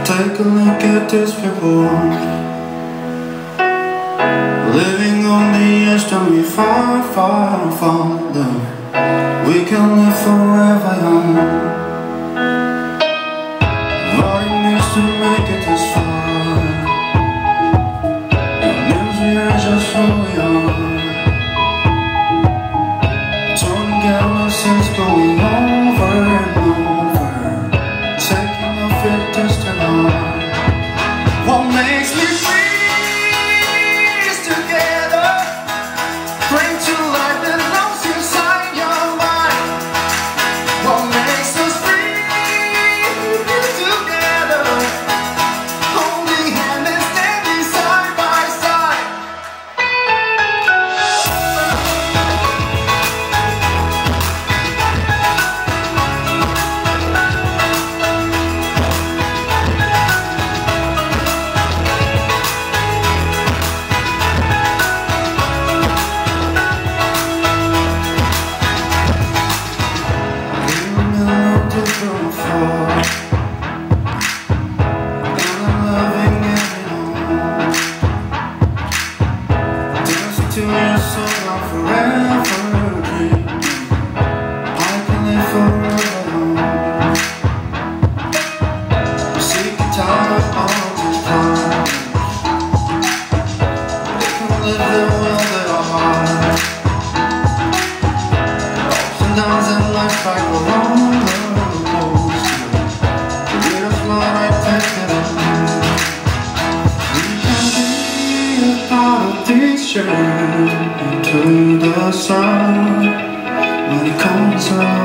Take a look at these people living on the edge, don't be far, far, far. Look, we can live forever young. What it means to make it this far, it means we are just who we are. Turning galaxies going over and over, taking off it just alone. What makes me free is together, bring to life the loves inside your mind. What makes us free is together, holding hand and standing side by side. To your soul, I'm forever dreaming. I can live forever. Sick and tired of all these problems. They can live the world they are. Ups and downs in life like a roller coaster. The weirdest line I take it on. We can be a part of this journey to the sun when it comes around.